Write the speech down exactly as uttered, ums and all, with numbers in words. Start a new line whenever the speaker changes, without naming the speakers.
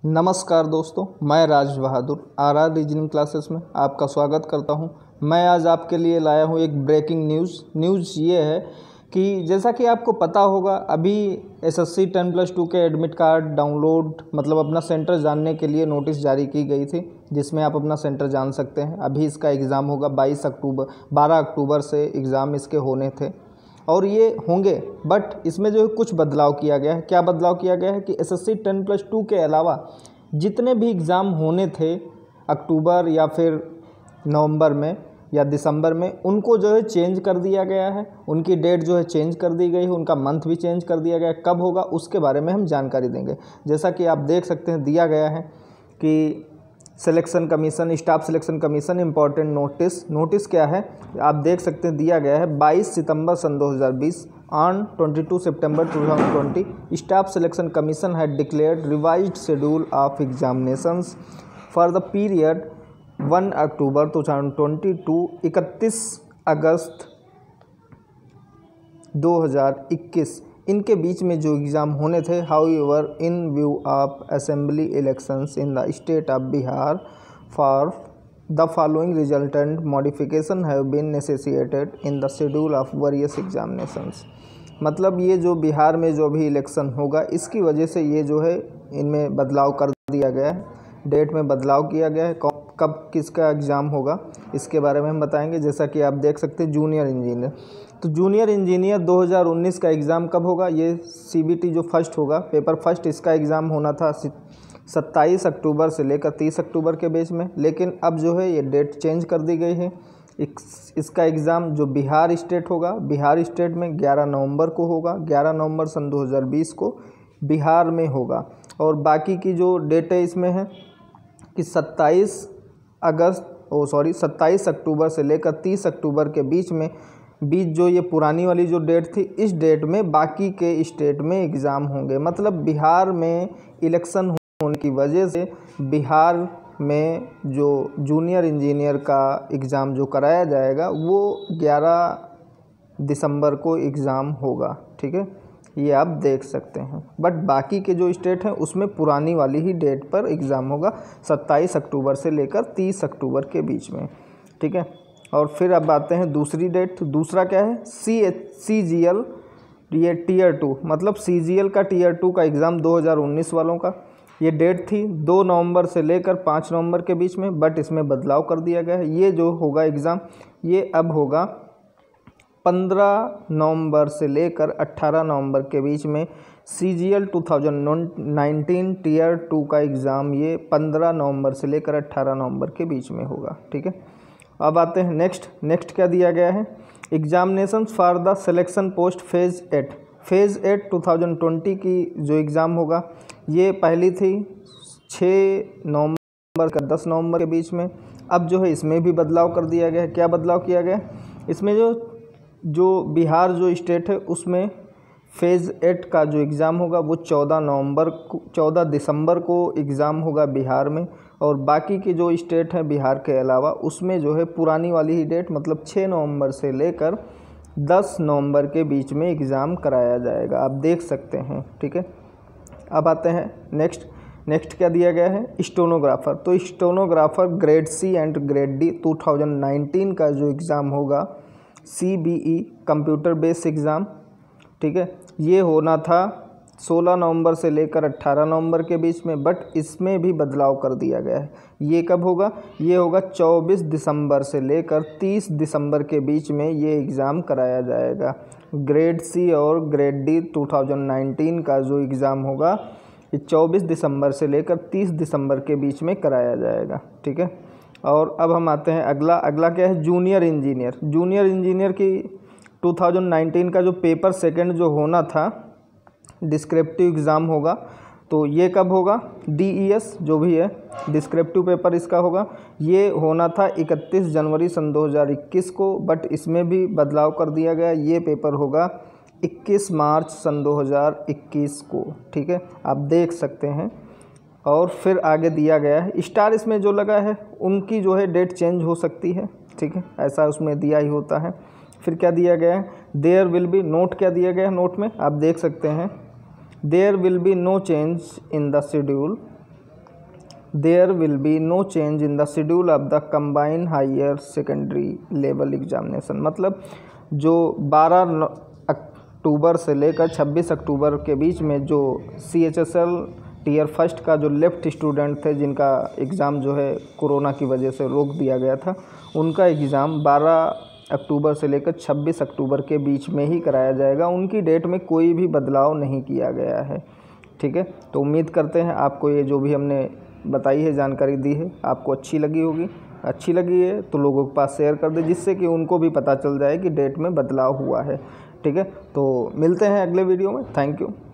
नमस्कार दोस्तों, मैं Raj Bahadur R R reasoning classes में आपका स्वागत करता हूं। मैं आज आपके लिए लाया हूं एक ब्रेकिंग न्यूज़। न्यूज़ ये है कि जैसा कि आपको पता होगा, अभी एसएससी टेन प्लस टू के एडमिट कार्ड डाउनलोड मतलब अपना सेंटर जानने के लिए नोटिस जारी की गई थी, जिसमें आप अपना सेंटर जान सकते हैं। अभी इसका एग्ज़ाम होगा बाईस अक्टूबर बारह अक्टूबर से एग्ज़ाम इसके होने थे और ये होंगे, बट इसमें जो है कुछ बदलाव किया गया है। क्या बदलाव किया गया है कि एसएससी टेन प्लस टू के अलावा जितने भी एग्ज़ाम होने थे अक्टूबर या फिर नवंबर में या दिसंबर में, उनको जो है चेंज कर दिया गया है। उनकी डेट जो है चेंज कर दी गई है, उनका मंथ भी चेंज कर दिया गया है। कब होगा उसके बारे में हम जानकारी देंगे। जैसा कि आप देख सकते हैं, दिया गया है कि selection commission, staff selection commission important notice. Notice क्या है आप देख सकते हैं, दिया गया है बाईस सितंबर सन दो हज़ार बीस ऑन बाईस सितंबर दो हज़ार बीस staff selection commission had declared revised schedule of examinations for the period एक अक्टूबर दो हज़ार बीस टू इकतीस अगस्त दो हज़ार इक्कीस। इनके बीच में जो एग्ज़ाम होने थे, however in view of assembly elections in the state of Bihar for the following resultant modification have been necessitated in the schedule of various examinations. मतलब ये जो बिहार में जो भी इलेक्शन होगा, इसकी वजह से ये जो है इनमें बदलाव कर दिया गया है, डेट में बदलाव किया गया है। कब किसका एग्ज़ाम होगा इसके बारे में हम बताएंगे। जैसा कि आप देख सकते हैं, जूनियर इंजीनियर, तो जूनियर इंजीनियर दो हज़ार उन्नीस का एग्ज़ाम कब होगा? ये सीबीटी जो फर्स्ट होगा, पेपर फर्स्ट, इसका एग्ज़ाम होना था सत्ताईस अक्टूबर से लेकर तीस अक्टूबर के बीच में, लेकिन अब जो है ये डेट चेंज कर दी गई है। इसका एग्ज़ाम जो बिहार स्टेट होगा, बिहार स्टेट में ग्यारह नवंबर को होगा। ग्यारह नवंबर सन दो हज़ार बीस को बिहार में होगा। और बाकी की जो डेट है इसमें है कि सत्ताईस अगस्त ओ सॉरी सत्ताईस अक्टूबर से लेकर तीस अक्टूबर के बीच में बीच जो ये पुरानी वाली जो डेट थी, इस डेट में बाकी के स्टेट में एग्ज़ाम होंगे। मतलब बिहार में इलेक्शन होने की वजह से बिहार में जो जूनियर इंजीनियर का एग्ज़ाम जो कराया जाएगा वो ग्यारह दिसंबर को एग्ज़ाम होगा। ठीक है, ये आप देख सकते हैं। बट बाकी के जो स्टेट हैं उसमें पुरानी वाली ही डेट पर एग्ज़ाम होगा, सत्ताईस अक्टूबर से लेकर तीस अक्टूबर के बीच में। ठीक है, और फिर अब आते हैं दूसरी डेट। दूसरा क्या है? C H C G L, ये टीयर टू, मतलब सी जी एल का टीयर टू का एग्ज़ाम दो हज़ार उन्नीस वालों का ये डेट थी दो नवंबर से लेकर पाँच नवंबर के बीच में, बट इसमें बदलाव कर दिया गया है। ये जो होगा एग्ज़ाम, ये अब होगा पंद्रह नवंबर से लेकर अट्ठारह नवंबर के बीच में। सी जी एल दो हज़ार उन्नीस टीयर टू का एग्ज़ाम ये पंद्रह नवंबर से लेकर अट्ठारह नवंबर के बीच में होगा। ठीक है, अब आते हैं नेक्स्ट। नेक्स्ट क्या दिया गया है? Examinations for the selection post phase eight. Phase eight दो हज़ार बीस की जो एग्ज़ाम होगा, ये पहली थी छः नवंबर का दस नवंबर के बीच में। अब जो है इसमें भी बदलाव कर दिया गया है। क्या बदलाव किया गया? इसमें जो जो बिहार जो स्टेट है उसमें फेज़ एट का जो एग्ज़ाम होगा वो चौदह नवंबर को चौदह दिसंबर को एग्ज़ाम होगा बिहार में। और बाकी के जो स्टेट हैं बिहार के अलावा, उसमें जो है पुरानी वाली ही डेट, मतलब छः नवंबर से लेकर दस नवंबर के बीच में एग्ज़ाम कराया जाएगा। आप देख सकते हैं। ठीक है, अब आते हैं नेक्स्ट। नेक्स्ट क्या दिया गया है? स्टेनोग्राफर। तो stenographer grade C and grade D दो हज़ार उन्नीस का जो एग्ज़ाम होगा, C B E computer based exam, ठीक है, ये होना था सोलह नवंबर से लेकर अट्ठारह नवंबर के बीच में, बट इसमें भी बदलाव कर दिया गया है। ये कब होगा? ये होगा चौबीस दिसंबर से लेकर तीस दिसंबर के बीच में ये एग्ज़ाम कराया जाएगा। ग्रेड सी और ग्रेड डी दो हज़ार उन्नीस का जो एग्ज़ाम होगा, ये चौबीस दिसंबर से लेकर तीस दिसंबर के बीच में कराया जाएगा। ठीक है, और अब हम आते हैं अगला। अगला क्या है? Junior engineer. जूनियर इंजीनियर की दो हज़ार उन्नीस का जो पेपर सेकंड जो होना था, डिस्क्रिप्टिव एग्ज़ाम होगा, तो ये कब होगा? डी ई एस जो भी है, डिस्क्रिप्टिव पेपर इसका होगा, ये होना था इकतीस जनवरी सन दो हज़ार इक्कीस को, बट इसमें भी बदलाव कर दिया गया। ये पेपर होगा इक्कीस मार्च सन दो हज़ार इक्कीस को। ठीक है, आप देख सकते हैं। और फिर आगे दिया गया है स्टार, इसमें जो लगा है उनकी जो है डेट चेंज हो सकती है। ठीक है, ऐसा उसमें दिया ही होता है। फिर क्या दिया गया है? देयर विल बी, नोट क्या दिया गया है? नोट में आप देख सकते हैं, there will be no change in the schedule there will be no change in the schedule of the combined higher secondary level examination. मतलब जो बारह अक्टूबर से लेकर छब्बीस अक्टूबर के बीच में जो C H S L tier first का जो लेफ्ट स्टूडेंट थे जिनका एग्ज़ाम जो है कोरोना की वजह से रोक दिया गया था, उनका एग्ज़ाम बारह अक्टूबर से लेकर छब्बीस अक्टूबर के बीच में ही कराया जाएगा। उनकी डेट में कोई भी बदलाव नहीं किया गया है। ठीक है, तो उम्मीद करते हैं आपको ये जो भी हमने बताई है, जानकारी दी है, आपको अच्छी लगी होगी। अच्छी लगी है तो लोगों के पास शेयर कर दें, जिससे कि उनको भी पता चल जाए कि डेट में बदलाव हुआ है। ठीक है, तो मिलते हैं अगले वीडियो में। Thank you.